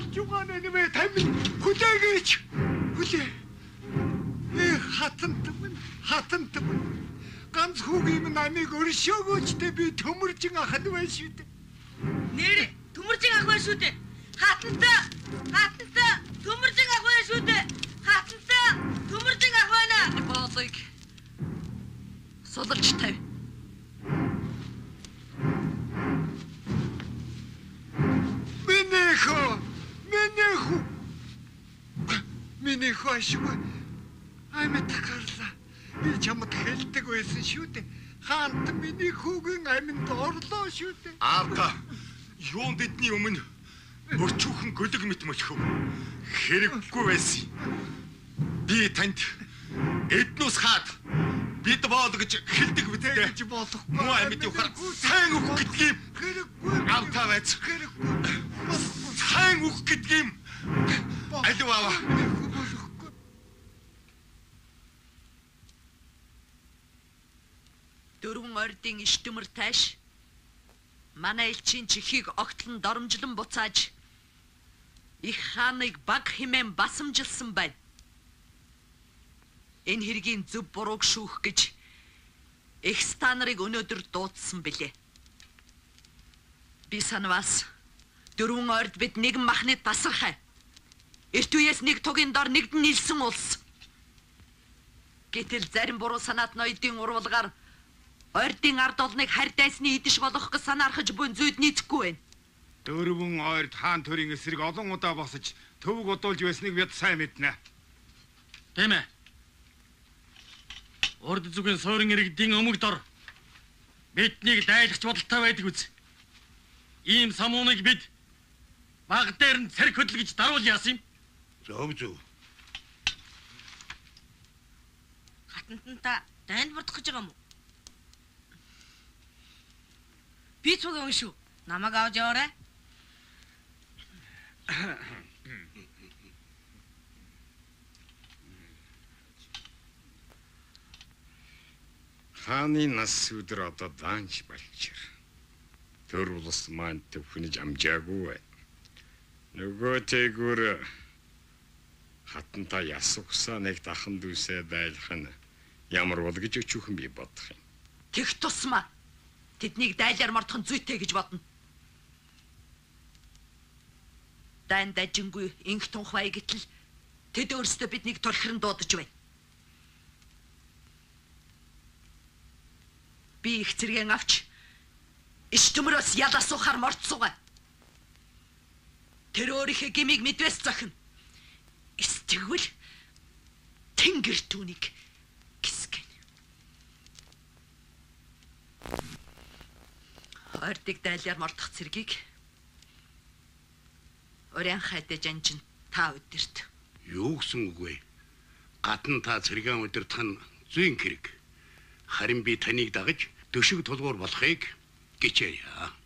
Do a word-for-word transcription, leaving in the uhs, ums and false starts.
орж байгаа нэмээ тамин хүлээгэж хүлээ. Э хатант мөн хатант мөн ганц хүүгийн намыг өршөөгөөчтэй би төмөржин ахад байна шүү дээ. Нэр төмөржин ах байна шүү дээ. Хатантаа хатантаа төмөржин ах байна шүү дээ. Хатантаа төмөржин ах байна. Боолыг содолж тавь. Минийхөө минийхүү минийхөө шүү. Амьд гарлаа. Би чамд хэлдэг байсан шүү дээ. Хаант миний хүүгийн амьд орлоо шүү дээ. Аавда юун бидний өмнө мөчүүхэн гөлөг мэт мөчхөв. Хэрэггүй байсан. Би танд эднүс хаад бид боол гэж хэлдэг бидээ гэж болохгүй. Муу амьд юу хаа сайн үг гэдгийг хэрэггүй. Аавда байж хэрэггүй. сайн үг гэдгийг аливаа. Дөрвөн ордын иш төмөр тааш манай элчийн чихийг огтлон доромжлон буцааж их хааныг баг хэмээн басамжилсан байна. Энэ хэргийн зөв бурууг шүүх гэж их станарыг өнөөдөр дуудсан билээ. Би санаваас дөрвөн орд бид нэгэн махны тасархай. Эрт үеэс нэг тугийн дор нэгд нийлсэн улс. Гэтэл зарим буруу санаат ноёдын урвалгаар ордын ард олныг харь дайсны идэж болох гэж санаархаж буй зүйд нийцэхгүй байна. Дөрвөн орд хаан төрийн эсрэг олон удаа босож төвөг одуулж байсныг бид сайн мэднэ. Тийм ээ. Орд зүгийн суурин иргэдийн өмг дор биднийг дайлгч бодолтой байдаг үз. Ийм самууныг бид баг дээр нь цэрэг хөдөлгөж даруул яасан юм? Зөв зөв. Хатантаа дайнд мурдах гэж байгаа юм уу? Би ч үгүй шүү. Намайг авч яваарай. Хааны нас өдөр одоо даанч болчир. Төр улс маань төвхнөж амжаагүй бай. Нөгөө тэгүр хатантаа ясухсаа нэг дахан дүүсээ дайлах нь ямар бол гэж өчүүхэн би бодох юм. Тех тусмаа. Тэднийг дайлаар мартах нь зүйтэй гэж бодно. Дан дажингүй инх тунхвай гэтэл тэд өөрсдөө биднийг торхирн дуудаж байна. Би их зэрэгэн авч иш төмөрөөс ял асуухаар морцсугаа. Тэр өөрийнхөө гмийг мэдвэс захин. Истэгвэл тэнгэр түүнийг гисгэн. Ордыг дайлаар мордох цэргийг өрийн хайдаж анжин та өдөрт. Юу гэсэн үг вэ? Гадна та цэргийн өдөртх нь зүйн хэрэг. Харин би таныг дагаж дөшиг тулгуур болохыг гिचээе.